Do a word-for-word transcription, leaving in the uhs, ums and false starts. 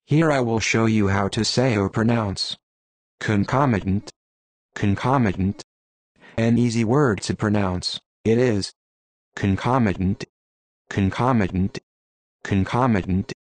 Here I will show you how to say or pronounce concomitant, concomitant. An easy word to pronounce. It is concomitant, concomitant, concomitant.